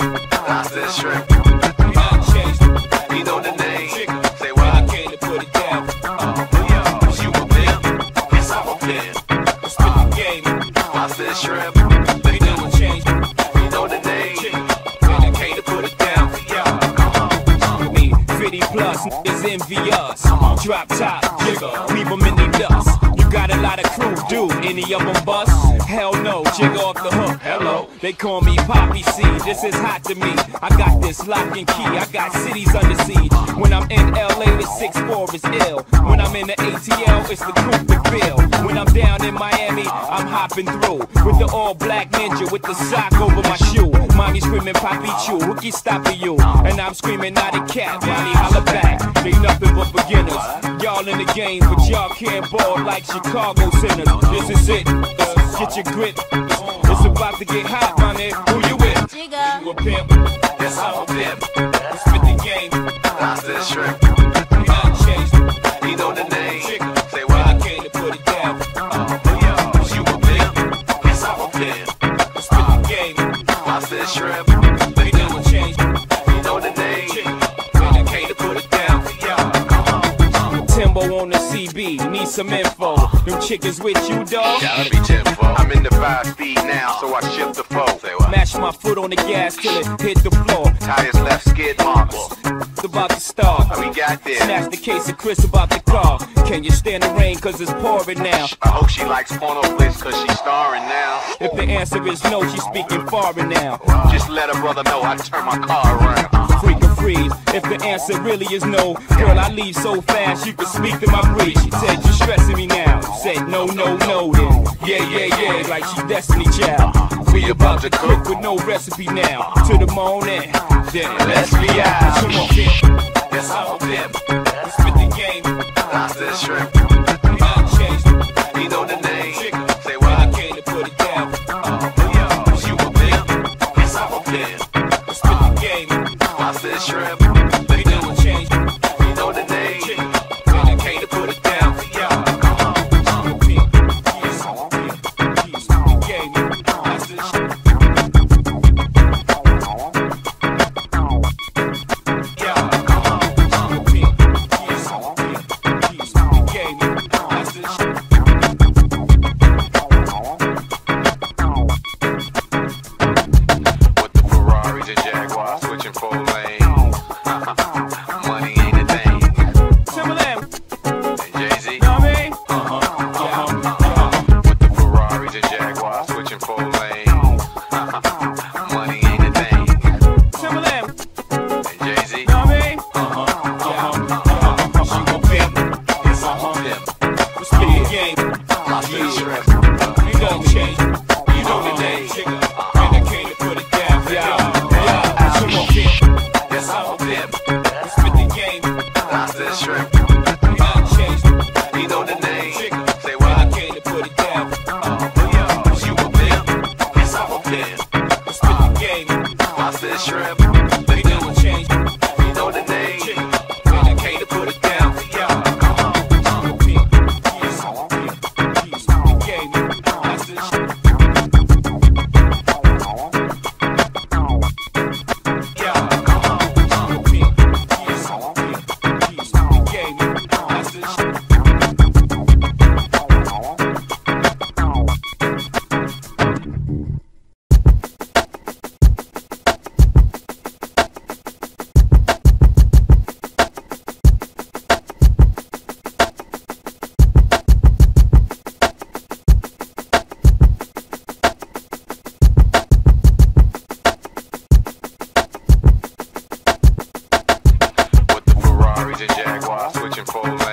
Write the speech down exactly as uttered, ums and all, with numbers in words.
Lobster Scrimp. You know the name. Say what? I came to put it down. Oh, yo, you a pimp? Yes, I'm a pimp. Spit the game. Lobster Scrimp. They never change. You know the name. And I came to put it down for y'all. Me, fifty plus is envious. Drop top, jigger, leave them in the dust. You got a lot of crew, do any of them bust? Hell no, jigger off the hook, hello. They call me Poppy C, this is hot to me. I got this lock and key, I got cities under siege. When I'm in L A, the six four is ill. When I'm in the A T L, it's the coupe with Bill. When I'm down in Miami, I'm hopping through with the all black ninja with the sock over my shoe. Mommy screaming Poppy Chew, who keep stopping you? And I'm screaming not a cat, mommy holla back. They nothing but beginners. Y'all in the game, but y'all can't ball like Chicago sinners. This is it, uh, get your grip. It's about to get hot, my nigga. Who you with? Jigga. You a pimp? Yes, I'm a pimp. Spit the game. Lobster Scrimp. Unchased. You know the name. Jigga. Say what? I came to put it down. Oh, yo, you a pimp? Yes, I'm a pimp. Spit the game. Lobster Scrimp. They never change. You know the name. And I came to put it down for y'all. Timbo on the C B, need some info. Them chickens with you, dog? Gotta be tenfold. I'm in the five speed now, so I shift the foe. Say what? Mash my foot on the gas till it hit the floor. Tires left skid marks. It's about to start. We got this. Snatch the case of Chris about the car. Can you stand the rain cause it's pouring now? I hope she likes porno flicks cause she's starring now. If the answer is no, she's speaking foreign now. Just let her brother know I turn my car around. Freak or freeze. If the answer really is no, girl, I leave so fast you can speak to my breeze. She said, you stressing me now. Said, no, no, no, then. Yeah, yeah, yeah, like she's Destiny Child. We about to cook with no recipe now. To the morning, then let's be out. Come on, pimp. Yes, I'm a pimp. Spit the game. Lobster Scrimp. Unchased. You know the name. Say I what? came to put it down. Oh, yo, you a pimp? Yes, I'm a pimp. Spit the game. Lobster Scrimp. They never change. You know the name. And I came to put it down for y'all. With the Ferraris and Jaguars switching four lanes. Money ain't a thing. Timbaland, And Jay-Z. you know what I mean? With the Ferraris and Jaguars switching four lanes. Money ain't a thing. Timbaland, And Jay-Z. you know what I mean? She gon' pimp. Yes, I'm a pimp. Let's spit the game. Lobster Scrimp. You don't change. You know the name. And I came to put it down for y'all. Yeah, come on, pimp. Yes, I'm a pimp. Let's spit the game. Lobster Scrimp. Unchanged. You know the name. Say I what? came to put it down. Oh, yo, you a pimp? Yes, I'm a pimp. Let's spit the game. Lobster Scrimp. They never change. You know the name. And I came to put it down for y'all. With the Ferraris and Jaguars switching four lanes.